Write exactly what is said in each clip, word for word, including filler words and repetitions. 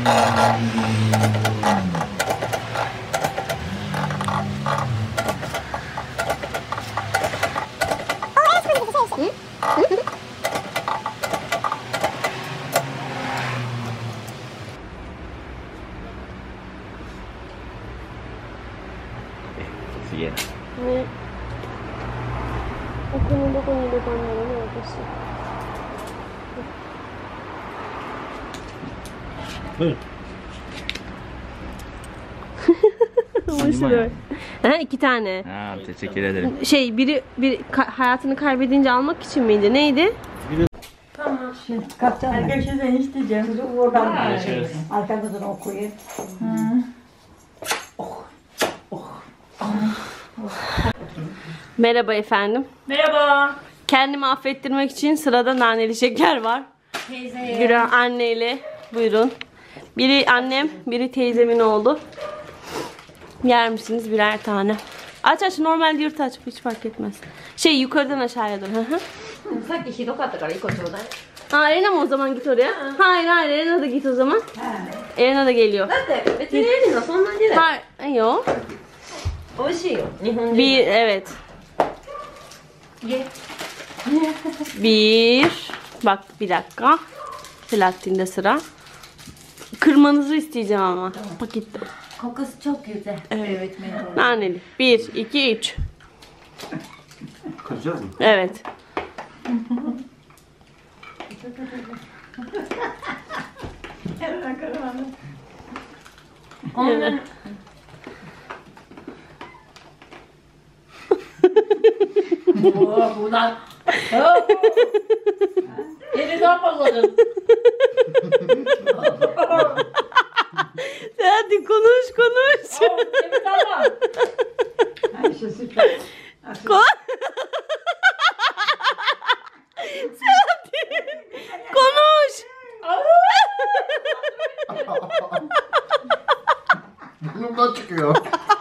ね、このどこに入れたんだろうね、私。うん。面白い. Ha, iki tane. Ha, teşekkür ederim. Şey, biri, biri hayatını kaybedince almak için miydi? Neydi? Biri... Tamam. Şimdi kaptan. Görüşürüz isteyeceğim. Oradan görüşürüz. Arkamızdan okuyun. Oh. Oh. Merhaba efendim. Merhaba. Kendimi affettirmek için sırada naneli şeker var. Teyzeye. Güran anneyle. Buyurun. Biri annem, biri teyzemin oğlu. Yer misiniz birer tane? Aç aç, normal yırt aç, hiç fark etmez. Şey, yukarıdan aşağıya doğru. Sanki hidokattaからいっこちょうだい. Ha, Elena mı o zaman, git oraya? Ha. Hayır hayır, Elena da git o zaman. Ha. Elena da geliyor. だって別にエリナそんなにだよ. Hayır, yok. 美味しいよ。日本人. Bir, evet. Ye. Bir. Bak bir dakika. Selahattin'de sıra. Kırmanızı isteyeceğim ama. Pakette. Kokusu çok güzel. Evet. Naneli. Bir, iki, üç. Kıracağız mı? Evet. Evet. Oo, bunlar. Yeni ne yapalım? Hadi konuş konuş. Evet ama. Konuş. Burnumdan çıkıyor.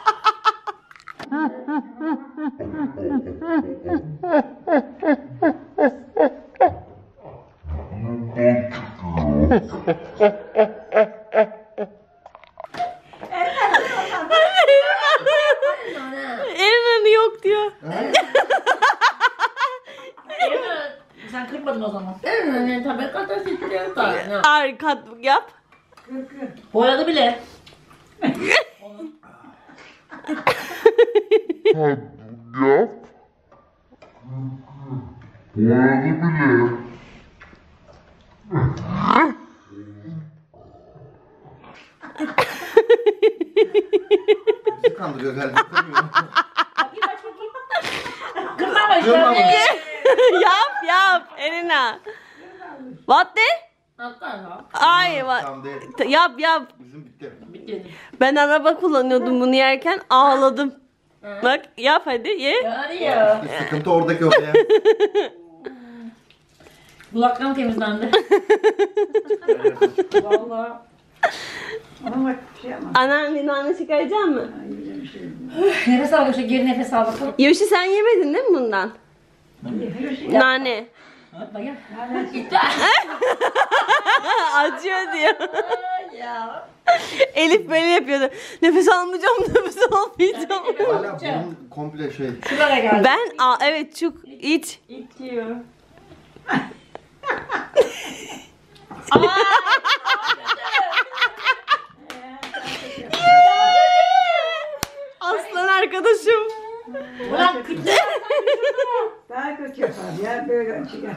Elini yok diyor. Sen kırmadın o zaman. Evet, tabii katası istiyor da. Arka yap. Boyadı bile. Yap. Boyadı bile. Bizi kandırıyor galiba. Kırmama işte. Yap yap Elena. What de? Ay Tamam değil. what? Yap yap. Bizim bitti. Bitti. Ben araba kullanıyordum bunu yerken, ağladım. Bak yap hadi ye. Yani ya. Sıkıntı oradaki oraya. Kulaklarım temizlendi. Vallahi. Ama bak bir şey yapma. Anneanne nane çıkaracak mı? Nefes al, işte geri nefes al bakalım. Yoshi sen yemedin değil mi bundan? Nane. Bak ya. Acıyor diyor. Ya. Elif böyle yapıyordu. Nefes almayacağım, nefes almayacağım. Hala bunun komple şey. Şuraya geldi. Ben aa, evet çok iç. İtiyor. Aslan arkadaşım. Ulan küçük. Daha kötü yapar ya, böyle çıkar.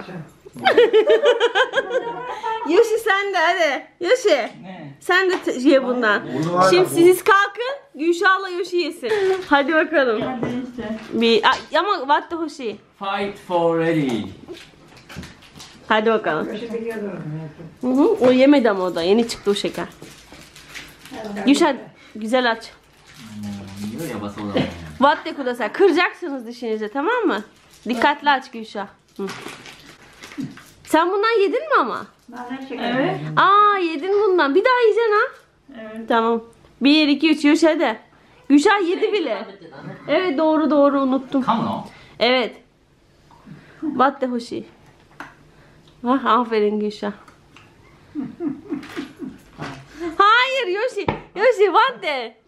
Yoshi sen de hadi. Yoshi. Sen de t- ye bundan. Bunu hala Şimdi bu- siz kalkın. Gülşah'la Yoshi yesin. Hadi bakalım. Bir a- ama what the Hoshi. Fight for ready. Hadi bakalım. Başı biliyordur. Hı hı. O yemedi ama o da. Yeni çıktı o şeker. Gülşah güzel aç. Yiyor ya basalım. What de kudasai. Kıracaksınız dişinizi, tamam mı? Dikkatli aç Gülşah. Hı. Sen bundan yedin mi ama? Evet. Aa yedin bundan. Bir daha yiyeceksin ha. Evet. Tamam. Bir, iki, üç, Yoshi hadi. Gülşah yedi bile. Evet doğru doğru unuttum. Kamu. Evet. What the Hoshi. Ah, aferin Gülşah. Ha Hayır Yoshi. Yoshi what de.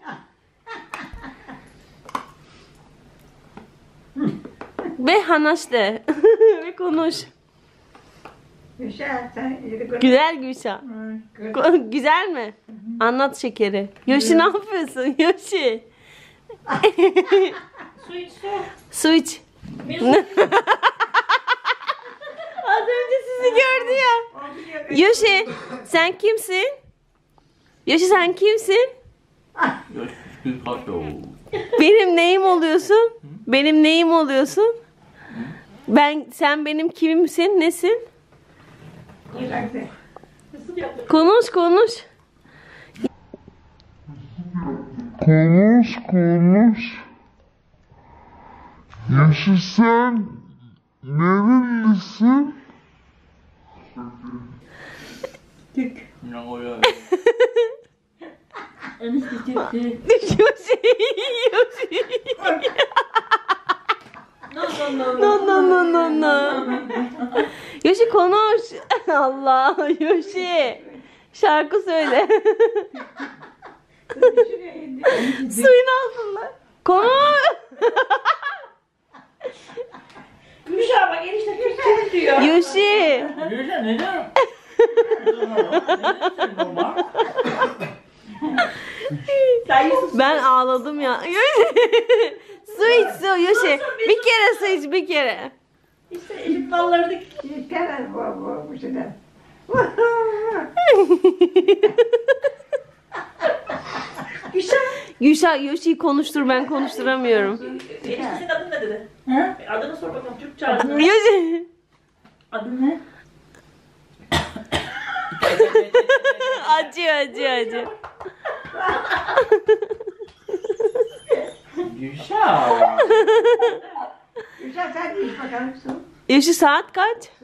Ve hanaş de. Ve konuş. Gülşah sen yürü gör. Güzel Gülşah. Gör. Ko- Güzel mi? Anlat şekeri. Yoshi ne yapıyorsun Yoshi? Su iç su. Su iç. Bir su. Az önce sizi gördü ya. Yoshi sen kimsin? Yoshi sen kimsin? Yoshi kato. Benim neyim oluyorsun? Benim neyim oluyorsun? Ben sen benim kimimsin? Nesin? Konuş konuş. Konuş konuş. Yaşı sen nerelisin? Nagoya. Enişte ciddi. Yoshi. Yoshi. No no no. No no no no no. Yoshi konuş. Allah Yoshi. Şarkı söyle. Suyun altında. Konuş. Gülşah bak enişte Türkçe diyor. Yoshi. Gülşah neden? Normal. Sen Yusuf. Ben ağladım ya. Su iç su Yoshi. Bir kere su iç bir kere. İşte Elif ballardık. Yeter bu bu bu şeyler. Gülşah. Gülşah Yoshi'yi konuştur ben konuşturamıyorum. Enişte senin adın ne dedi? He? Adını sor bakalım Türkçe adını. Yoshi. Adın ne? Acı acı acı. Gülşah. Gülşah sen de iç bakalım su. Yoshi saat kaç? Su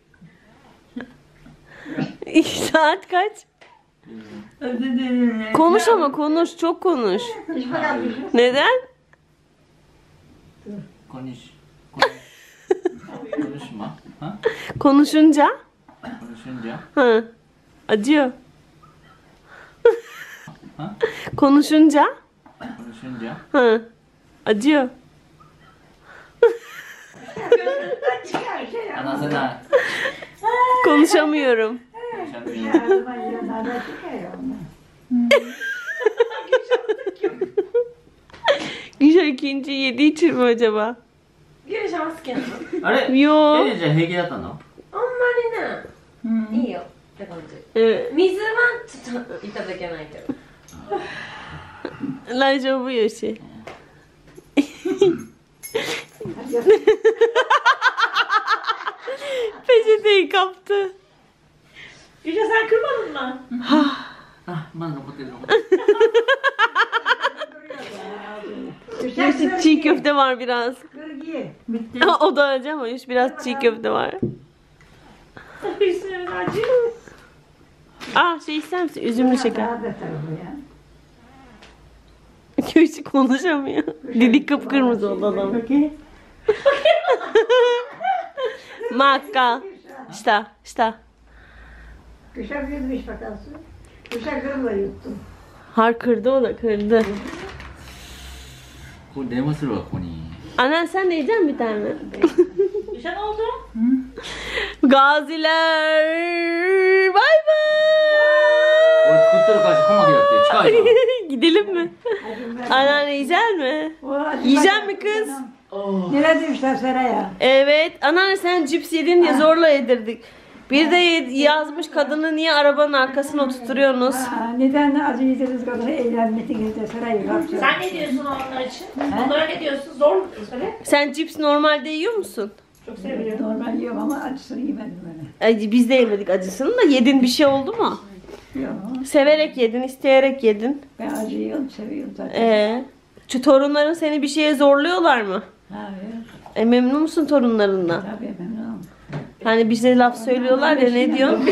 iç. Saat kaç? Konuş ama konuş çok konuş. İç bakalım Gülşah. Neden? Konuş. Konuş. Konuşma. Ha? Konuşunca? Konuşunca. Hı. Acıyor. Ha? Konuşunca? Konuşunca. Hı. Acıyor. Çıkar şey ya. Anasına. Konuşamıyorum. Konuşamıyor. Ağzıma yiyorlar çıkar ya onlar. Gülşah ikinci yediği için mi acaba? Gülşah masken. あれ Yo. エリちゃん平気だったのあんまりね、いいよって感じ。 Evet. 水はちょっといただけないけど。 Lajobu Yoshi. Peçeteyi kaptı. Gülşah sen kırmadın mı? あ、まだ残ってるの Yoshi çiğ köfte var biraz. Kır ye. O da acı ama Yoshi biraz çiğ köfte var. Hüsnü'nün acı. Ah şey ister misin? Üzümlü şeker. Daha beter bu ya. Yoshi konuşamıyor. Dili kıpkırmızı oldu adam. Makka. İşte, işte. Gülşah yüzmüş bakalım su. Gülşah kırımla yuttu. Har kırdı o da kırdı. これ電話するわ、ここに Annen sen de yiyecek misin bir tane? Gülşah ne oldu? Gaziler. Bay 俺作ってる会社小牧だって近いじゃん bay. Gidelim mi? Anneanne yiyecek mi? Yiyecek mi kız? Nereye demişler Seraya? Evet. Anneanne sen cips yedin diye zorla yedirdik. Bir de yazmış kadını niye arabanın arkasına oturtuyorsunuz? Aa, neden acı yediniz kadını eğlenmetinizde Serayı kapacağız. Sen ne diyorsun onlar için? Onlara ne diyorsun? Zor mu söyle? Sen cips normalde yiyor musun? Çok seviyorum. Normal yiyorum ama acısını yemedim öyle. Ay, biz de yemedik acısını da yedin bir şey oldu mu? Yok. Severek yedin, isteyerek yedin. Ben acı yiyorum, seviyorum zaten. Ee, şu torunların seni bir şeye zorluyorlar mı? Abi, E, memnun musun torunlarından? tabii memnunum. Hani bize laf söylüyorlar ya ne diyorsun?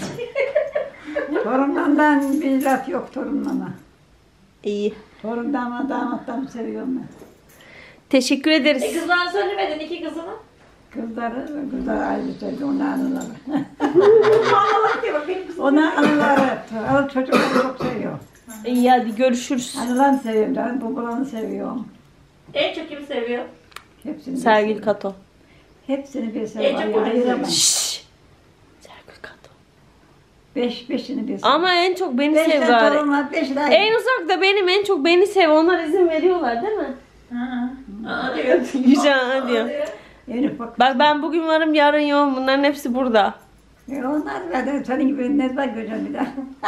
Torunlardan bir laf yok torunlarına. İyi. Torundan damatlarımı seviyorum ben. Teşekkür E ederiz. kızlarına söylemedin iki kızını. Kızları, kızlar ayrı söyledi, onlar anıları. Ağlamak diye bak benim kızım. Onlar anıları, çocukları çok seviyor. İyi hadi görüşürüz. Anılan seviyorum, ben babalarını seviyorum. En çok kimi seviyor? Hepsini bir Sergil seviyorum. Kato. Hepsini bir En seviyorum. çok onu Ayıramam. Şşş. Sergil Kato. Beş, beşini bir seviyorum. Ama en çok beni Beş sev tane gari. torun var, beş daha. En uzakta benim, en çok beni sev. Onlar izin veriyorlar değil mi? Aa diyor. Güzel diyor. Elif bak. Bak ben bugün varım, yarın yoğum. Bunların hepsi burada. E onlar ben senin gibi ne zaman göreceğim bir daha.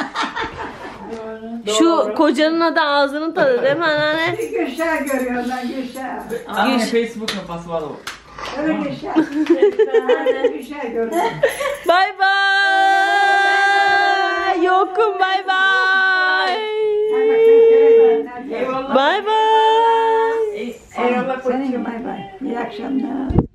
Şu kocanın adı ağzının tadı değil mi anneanne? Bir Gülşah görüyorum ben Gülşah. Anne Facebook में password हो. Öyle Gülşah. Ben Gülşah görüyorum. Bay bay. Yokum bay bay. Eyvallah. Bay bay. Eyvallah Senin koçum. bay bay. İyi akşamlar.